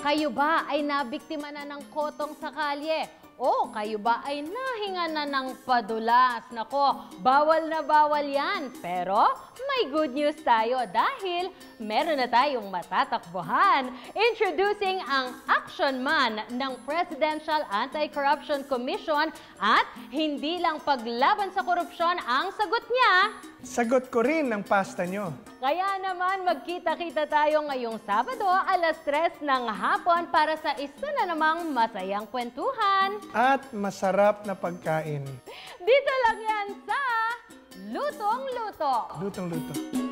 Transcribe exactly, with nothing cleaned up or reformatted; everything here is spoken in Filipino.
Kayo ba ay nabiktima na ng kotong sa kalye? O kayo ba ay nahinga na ng padulas? Nako, bawal na bawal yan. Pero may good news tayo dahil meron na tayong matatakbuhan. Introducing ang action man ng Presidential Anti-Corruption Commission at hindi lang paglaban sa korupsyon ang sagot niya. Sagot ko rin ang pasta nyo. Kaya naman magkita-kita tayo ngayong Sabado alas tres ng hapon para sa isa na namang masayang kwentuhan. At masarap na pagkain. Dito lang yan sa Lutong Luto. Lutong luto.